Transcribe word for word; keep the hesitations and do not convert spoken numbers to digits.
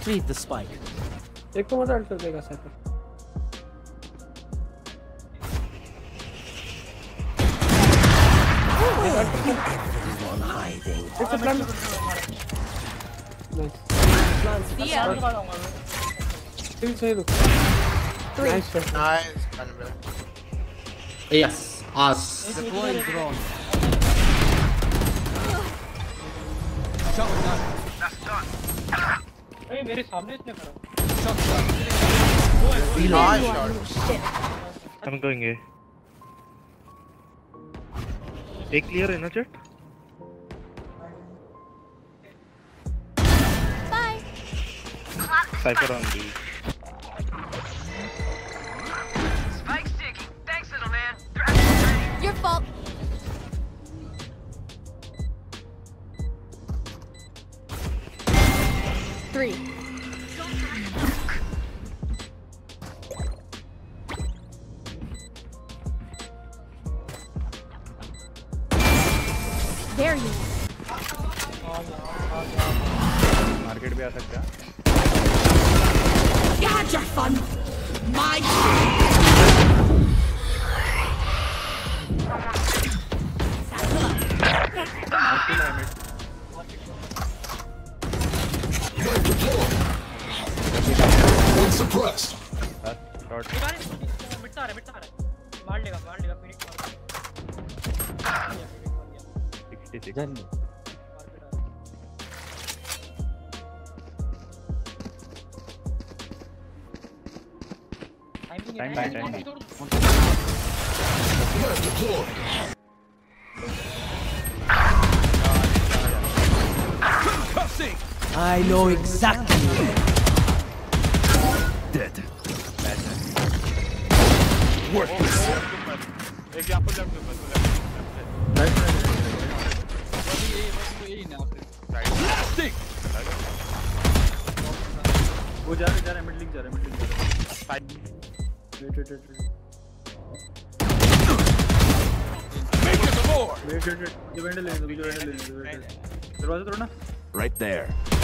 retrieve the spike. एक को मत अल्ट कर देगा साइपर। Everyone hiding. It's a plan. Nice. दिया। Still सही रुक। Nice shot. Nice. Yes. Us. Deploying drone. अरे मेरे सामने इसने करा। Nice shot. I'm going A. A clear है ना chat? Bye. Cypher on B. Spike sticky. Thanks, little man. Your fault. Three. There you. Market भी आ सकता है. You had your fun. My. One suppressed. Short. मिटता रहा मिटता रहा मार लेगा मार लेगा फिनिक्स मार sixty-six. Time, time, time. Flash deployed. I know exactly where. Dead. Worthless. एक यहाँ पर left में, left में. Stick. वो जा रहे जा रहे मिड लिंक जा रहे मिड लिंक जा रहे. Wait wait wait. Make it the more. Wait wait wait. ये वेंडल ले लो, ये वेंडल ले लो. दरवाजा तोड़ना. Right there.